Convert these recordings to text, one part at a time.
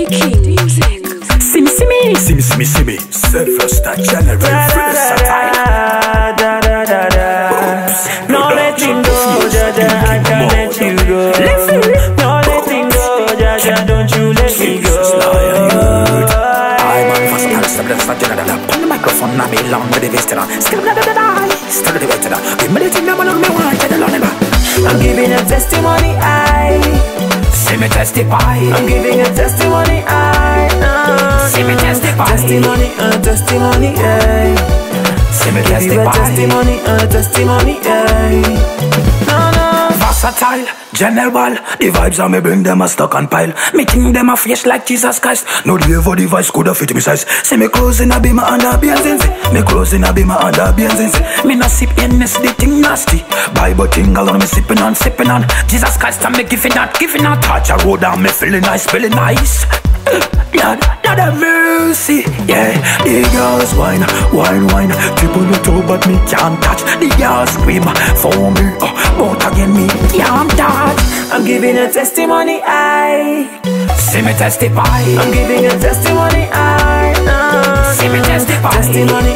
See me. Sylvester General versatile. No letting go, Jaja, I can't let you go. No letting go, Jaja, don't you let me go. I'm on fast, Sylvester General. On the microphone, I'm along with the visitor. Still the die, still the veteran. Give me the thing, I'm on me one, get along. I'm giving a testimony, see me testify. I'm giving a testimony, see me testify. Testimony, testimony, see me give you a testify. testimony, No. Versatile, general. The vibes on me bring them a stock and pile. Me think them a face like Jesus Christ. No the device could have fit me size. See me closing a be my under Beyonce. Me closing a be my under Beyonce. Me not sip in this the thing nasty. Bible thing alone me sipping on. Jesus Christ I'm me giving out. Touch a road and me feeling feeling nice. Lord have mercy, yeah. The girls whine. Triple the toe but me can't touch. The girls scream for me, but again me can't touch. I'm giving a testimony, see me testify. I'm giving a testimony, see me testify. Testimony,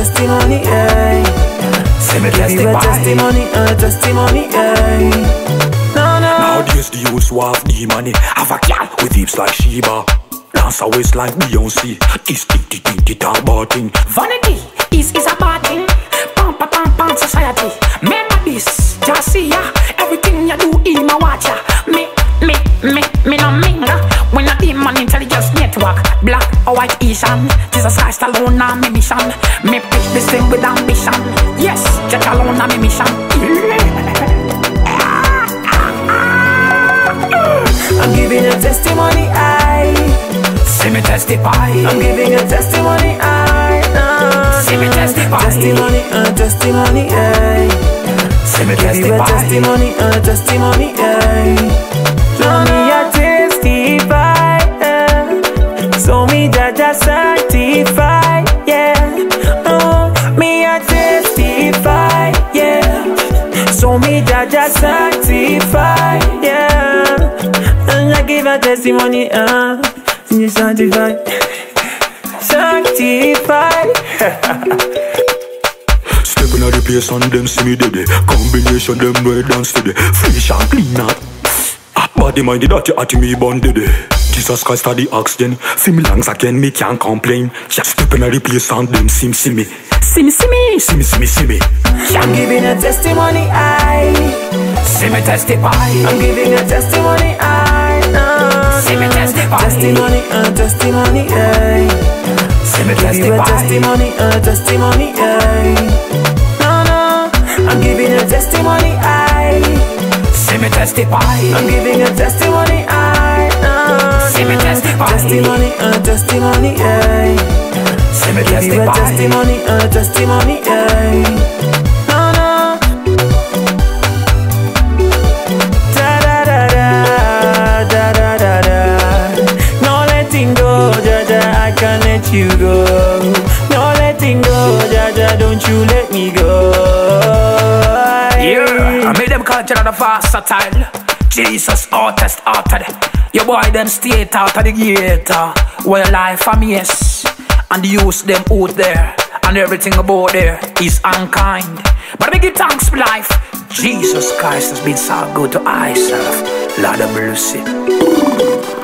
see me give you a testify. testimony, Nowadays the youths who have the money have a girl with hips like Sheba. Dance a waist like Beyonce. This thing talk about thing. Vanity is a bad thing. Pam society. Remember this, just see ya. Everything you do in my watch ya. Me no minga. When a demon intelligence network. Black or white Asian. Jesus Christ alone na me mission. Me preach this thing with ambition. Yes, just alone na me mission. I'm giving a testimony, see me testify. I'm giving a testimony, see me testify. Testimony, see me give you a testify. testimony, So me a testify, so me Jaja certify, yeah. Oh, me a testify, yeah. So me Jaja certify, yeah. And I give a testimony, you certify. Stepping out the place and them see me dead. Combination them red and steady. Fresh and clean up. Body minded that you at me bonded. Jesus Christ are the oxygen. Feel me lungs again, me can't complain. Just stepping out the place and them see me. See me. I'm giving a testimony, see me testify. I'm giving a testimony, see me testify. Testimony, see me give you a testify. testimony, No. I'm giving a testimony, see me testify. I'm giving a testimony, see me testify. Testimony, see me give you a testify. testimony, No. No letting go, Jaja, I can't let you go. No letting go, Jaja, don't you let me go. Yeah, I made them culture of the versatile. Jesus artist after that. Your boy them straight out of the gate. Where life I'm yes. And the youth them out there. And everything about there is unkind. But I give thanks for life. Jesus Christ has been so good to myself. Lord of mercy.